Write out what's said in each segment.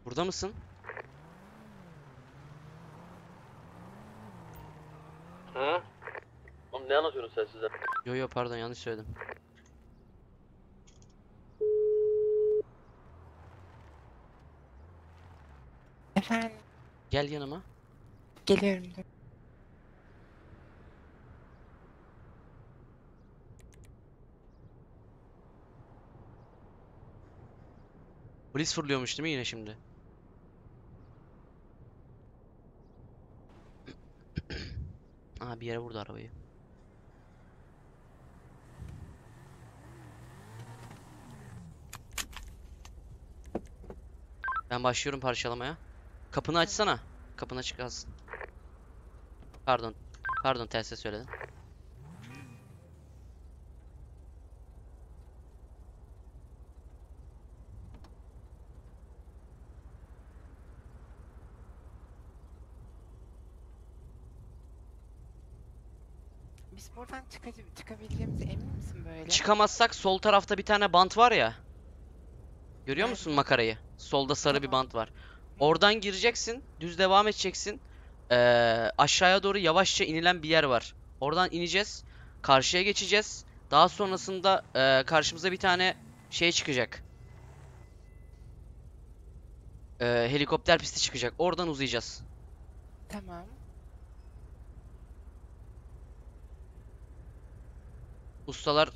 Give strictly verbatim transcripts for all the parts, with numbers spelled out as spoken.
Burada mısın? Hı? Oğlum ne anlatıyorsun sen size? Yo yo pardon yanlış söyledim. Efendim, Gel yanıma. geliyorum. Dur. Polis fırlıyormuş değil mi yine şimdi? Aa bir yere vurdu arabayı. Ben başlıyorum parçalamaya. Kapını açsana. Kapını açık kalsın. Pardon. Pardon terse söyledim. Biz buradan çıkacı- çıkabileceğimize emin misin böyle? Çıkamazsak sol tarafta bir tane bant var ya. Görüyor musun Nerede? makarayı? Solda sarı bir Tamam. bant var. Oradan gireceksin. Düz devam edeceksin. Ee, aşağıya doğru yavaşça inilen bir yer var. Oradan ineceğiz. Karşıya geçeceğiz. Daha sonrasında e, karşımıza bir tane şey çıkacak. Ee, helikopter pisti çıkacak. Oradan uzayacağız. Tamam. Ustalar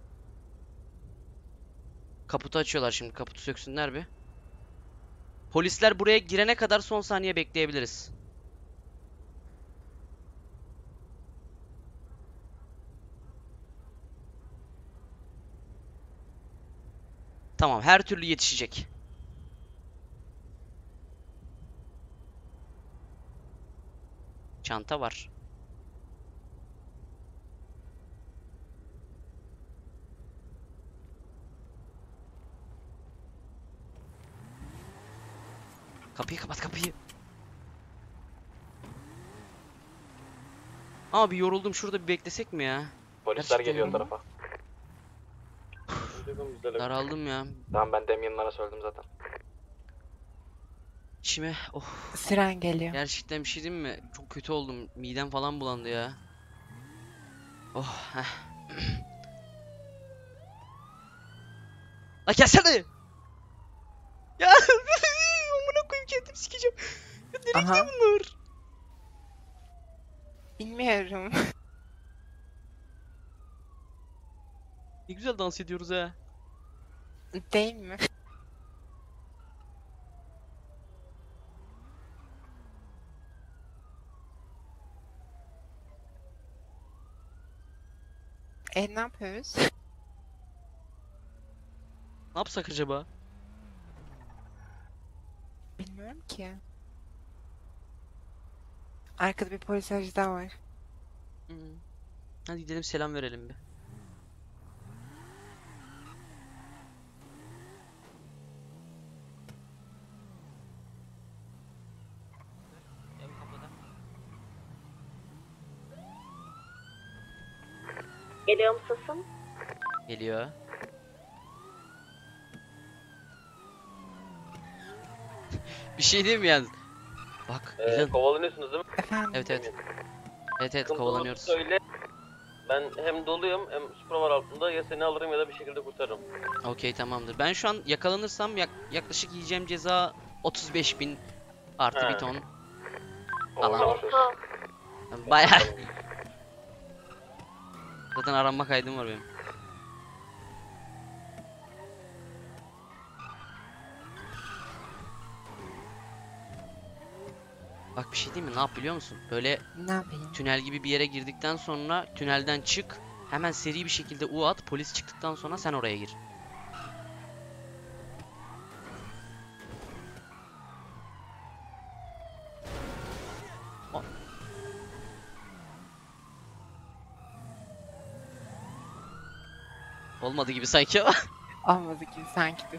kaputu açıyorlar şimdi. Kaputu söksünler bir. Polisler buraya girene kadar son saniye bekleyebiliriz. Tamam, her türlü yetişecek. Çanta var. Kapıyı kapat kapıyı. Abi yoruldum, şurada bir beklesek mi ya? Polisler Gerçekten geliyor o yoruldum. tarafa. Duydum biz de. Daraldım ya. Tamam ben Damien'lara söyledim zaten. İçime oh, Siren geliyor. gerçekten bir şey diyeyim mi? Çok kötü oldum. Midem falan bulandı ya. Oh heh. La gelsene. Ya amına koyayım kendim sikeceğim. Ya nereye Aha. gidiyor bunlar? Bilmiyorum. Ne güzel dans ediyoruz ha. Değil mi? E ne yapıyoruz? Ne yapsak acaba? Bilmiyorum ki. Arkada bir polis aracı daha var. Hı. Hadi gidelim selam verelim bir. Ev kapıda. Geliyor mu sesim? Geliyor. Bir şey diyeyim mi yani? Bak, Ee, Elin. kovalanıyorsunuz değil mi? Efendim? Evet evet. Evet evet Sıkıntı kovalanıyoruz. olursa Söyle. Ben hem doluyum hem Supra var altında. Ya seni alırım ya da bir şekilde kurtarırım. Okey tamamdır. Ben şu an yakalanırsam yak yaklaşık yiyeceğim ceza otuz beş bin artı He. bir ton. Orada Alan. başlıyoruz. Oha. Bayağı. Zaten aranma kaydım var benim. Bak bir şey diyeyim mi? Ne yap biliyor musun? Böyle Ne yapayım? tünel gibi bir yere girdikten sonra tünelden çık. Hemen seri bir şekilde U at. Polis çıktıktan sonra sen oraya gir. O- Olmadı gibi sanki ama. Olmadı gibi sanki de.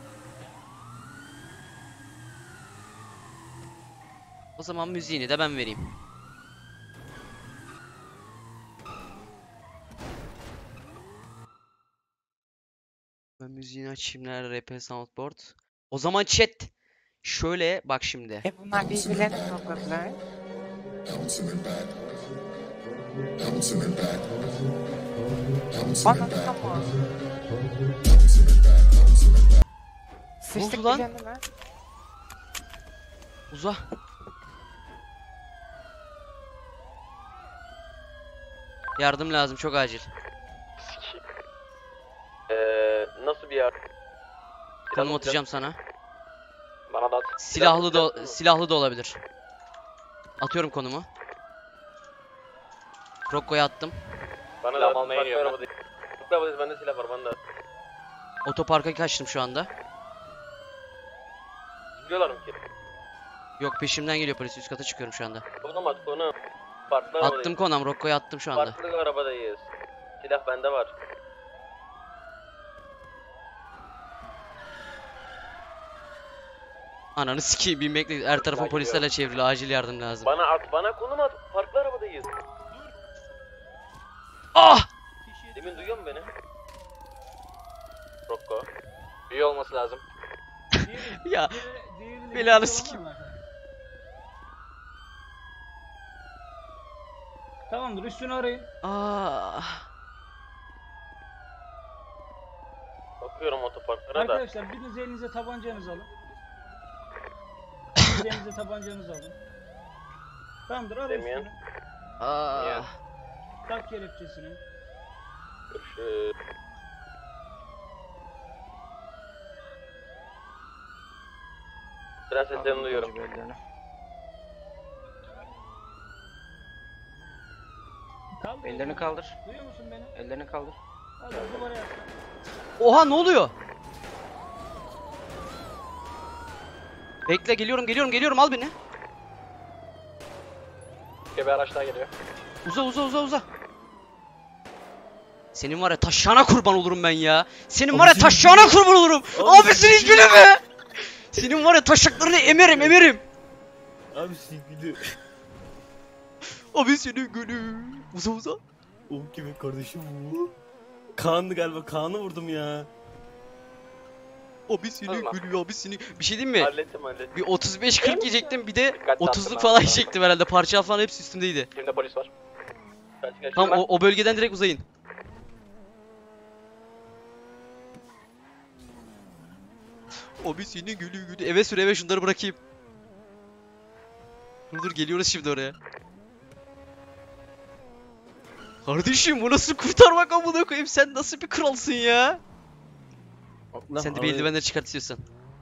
O zaman müziğini de ben vereyim. Ben müziğini açayım. Nerede R P Soundboard? O zaman chat. Şöyle bak şimdi. E bunlar birbirlerini blokladılar. Bana tamam. Sıçtık lan? birbirine mi? Uza. Yardım lazım çok acil. Eee nasıl bir yer? Konum atacağım sana. Bana da at. Silahlı Silah- da silahlı da olabilir. Atıyorum konumu. Rocco'ya attım. Bana Silah da almaya farklı iniyorum araba değil. Farklı araba değil, bende silah var bana da. Otoparka kaçtım şu anda. Biliyorlar mı ki? Yok peşimden geliyor polis, üst kata çıkıyorum şu anda. Konum at konum. Farklı araba Attım değil. konum, Rocco'ya attım şu anda. Farklı arabadayız. Silah bende var. Ananı sikeyim, binmekle her tarafım Ya polislerle çevrili, acil yardım lazım. Bana at, bana konum at. Farklı arabadayız. Ah! Demin duyuyor musun beni? Rocco. Üye olması lazım. Ya belanı sikeyim. Tamamdır, üstünü arayın. Ah! Bakıyorum otoparklara da. Arkadaşlar biriniz elinize tabancanızı alın. Biriniz elinize tabancanızı alın. Tamamdır, ara Demeyen. üstünü. Ah! Tak kelepçesini. Görüşürüz. Biraz seslerini duyuyorum. Kaldır. Ellerini kaldır. Duyuyor musun beni? Ellerini kaldır. Hadi duvara yaslan. Oha, ne oluyor? Bekle, geliyorum geliyorum geliyorum, al beni. Bir araç daha geliyor. Uza uza uza uza. Senin var ya taşağına kurban olurum ben ya. Senin var ya taşağına kurban olurum. Abi senin gülü be. Senin var ya taşaklarını emerim emerim. Abi sevgili. Abi senin gülü. Uza uza. O kimin kardeşim bu? Kaan'dı galiba. Kaan'ı vurdum ya. Abi senin Tamam. gülü, abi senin. Bir şey diyeyim mi? Hallettim hallettim. Bir otuz beş kırk yiyecektim, bir de Dikkatli otuzluk attım falan abi. yiyecektim herhalde. Parça falan hepsi üstümdeydi. Şimdi polis var. Kaç kaç. Tamam, o, o bölgeden direkt uzayın. Abi senin gülü gülü. Eve sür, eve şunları bırakayım. Dur dur, geliyoruz şimdi oraya. Kardeşim bu nasıl kurtarmak amına koyayım, sen nasıl bir kralsın ya? Lan Sen de bir abi, eldivenleri çıkart istiyorsan.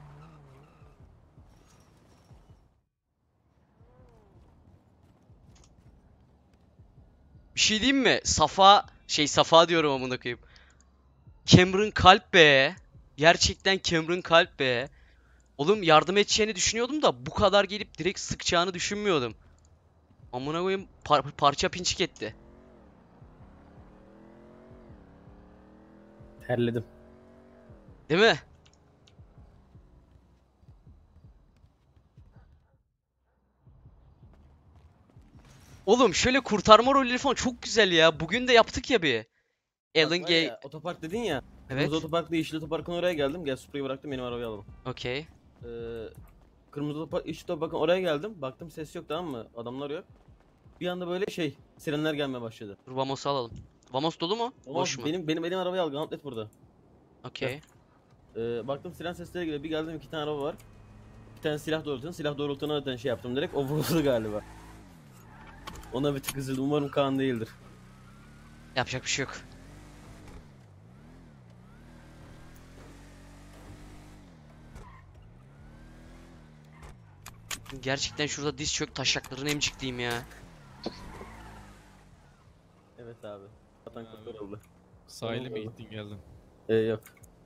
Bir şey diyeyim mi? Safa, şey Safa diyorum amına koyayım. Cameron kalp be. Gerçekten Cameron kalp be. Oğlum yardım edeceğini düşünüyordum da bu kadar gelip direkt sıkacağını düşünmüyordum. Amına koyayım, par- parça pinçik etti. terledim. Değil mi? Oğlum şöyle kurtarma rolleri falan çok güzel ya. Bugün de yaptık ya bir. Alan Bak var Gay. ya, Otopark dedin ya. Evet. Kırmızı otoparkla yeşil otoparkın oraya geldim. Gel Supra'yı bıraktım, benim arabayı alalım. Okey. Ee, kırmızı otopark, yeşil otoparkın oraya geldim. Baktım ses yok, tamam mı? Adamlar yok. Bir anda böyle şey, sirenler gelmeye başladı. Dur Vamos'u alalım. Vamos dolu mu? Ama Boş mu? benim benim elim arabayı al, Gauntlet burada. Okey. Ee, baktım siren sesleri geliyor. Bir geldim, iki tane araba var. Bir tane silah doğrultun. Silah doğrultuna zaten şey yaptım direkt. O vuruldu galiba. Ona bir tık üzüldüm. Umarım Kaan değildir. Yapacak bir şey yok. Gerçekten şurada diz çök, taşaklarını emcikleyeyim ya. Evet abi. Vatan kurtarıldı. Sahile mi Tamam, gittin geldin? Ee, yok.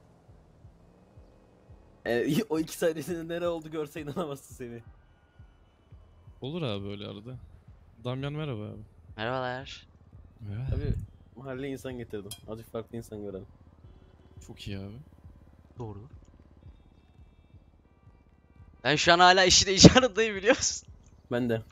Ee, o iki saniyesinde nere oldu görse inanamazsın seni. Olur abi öyle arada. Damyan merhaba abi. Merhabalar. Merhaba. Tabii mahalle insan getirdim. Azıcık farklı insan görelim. Çok iyi abi. Doğru. Ben şu an hala işin icraatındayım, biliyor musun? Ben de.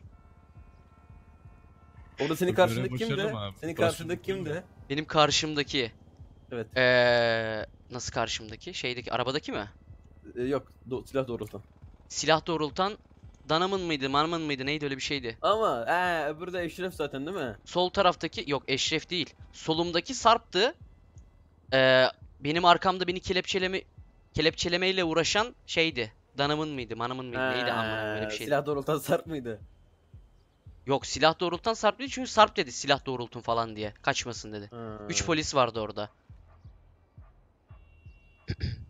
Orada senin Bu karşındaki görev kimdi? başarılı mı abi? Senin Başarılı karşındaki değil mi? kimdi? Benim karşımdaki. Evet. Eee nasıl karşımdaki? Şeydeki, arabadaki mi? Ee, yok. Do silah doğrultan. Silah doğrultan Danamın mıydı, Manamın mıydı, neydi, öyle bir şeydi. Ama ee, öbürü de Eşref zaten değil mi? Sol taraftaki, yok Eşref değil. Solumdaki Sarp'tı. Ee, benim arkamda beni kelepçeleme kelepçelemeyle uğraşan şeydi. Danamın mıydı, Manamın mıydı, neydi, anlamadım, öyle bir Ee, şeydi. Silah doğrultan Sarp mıydı? Yok, silah doğrultan Sarp değil, çünkü Sarp dedi silah doğrultun falan diye. Kaçmasın dedi. Ha. Üç polis vardı orada.